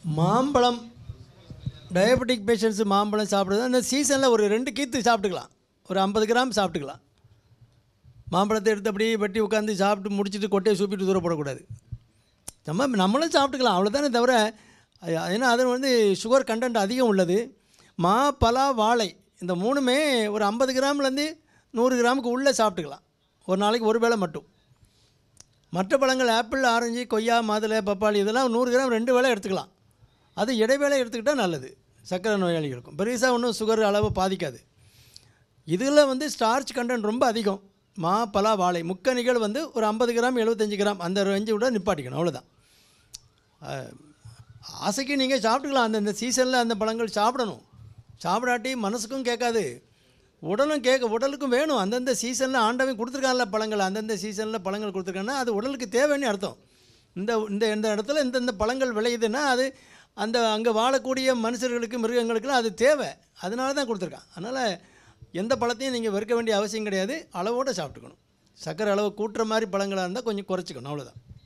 மாம்பழம் diabetic patients மாம்பழம் சாப்பிட்றது அந்த சீசனில் ஒரு 2 கீத்து சாப்பிட்டுக்கலாம், ஒரு 50 கிராம் சாப்பிட்டுக்கலாம். மாம்பழத்தை எடுத்து அப்படியே வெட்டி உட்காந்து சாப்பிட்டு முடிச்சுட்டு கொட்டையை சூப்பிட்டு தூர போடக்கூடாது. நம்மளும் சாப்பிட்டுக்கலாம் அவ்வளோதானே தவிர, ஏன்னா அது வந்து சுகர் கண்டென்ட் அதிகம் உள்ளது. மா, பலா, வாழை இந்த 3மே ஒரு 50 கிராம்லேருந்து 100 கிராமுக்கு உள்ளே சாப்பிட்டுக்கலாம், ஒரு நாளைக்கு ஒரு வேளை மட்டும். மற்ற பழங்கள் ஆப்பிள், ஆரஞ்சு, கொய்யா, மாதுளை, பப்பாளி இதெல்லாம் 100 கிராம் 2 வேளை எடுத்துக்கலாம். அது இடைவேளை எடுத்துக்கிட்டால் நல்லது சர்க்கரை நோயாளிகளுக்கும். பெருசாக ஒன்றும் சுகர் அளவு பாதிக்காது. இதில் வந்து ஸ்டார்ச் கண்டென்ட் ரொம்ப அதிகம். மா, பலா, வாழை முக்கணிகள் வந்து ஒரு 50 கிராம் 75 கிராம் அந்த ரேஞ்சு விட நிப்பாட்டிக்கணும், அவ்வளோதான். ஆசைக்கு நீங்கள் சாப்பிட்டுக்கலாம், அந்தந்த சீசனில் அந்த பழங்கள் சாப்பிடணும். சாப்பிடாட்டி மனசுக்கும் கேட்காது, உடலுக்கும் வேணும். அந்தந்த சீசனில் ஆண்டவன் கொடுத்துருக்கான்ல பழங்கள், அந்தந்த சீசனில் பழங்கள் கொடுத்துருக்காங்கன்னா அது உடலுக்கு தேவைன்னு அர்த்தம். இந்த இடத்துல இந்தந்த பழங்கள் விளையுதுன்னா அது அங்கே வாழக்கூடிய மனுஷர்களுக்கு, மிருகங்களுக்குலாம் அது தேவை, அதனால தான் கொடுத்துருக்கான். அதனால் எந்த பழத்தையும் நீங்கள் வெறுக்க வேண்டிய அவசியம் கிடையாது, அளவோடு சாப்பிட்டுக்கணும். சர்க்கரை அளவு கூட்டுற மாதிரி பழங்களாக இருந்தால் கொஞ்சம் குறைச்சிக்கணும், அவ்வளோதான்.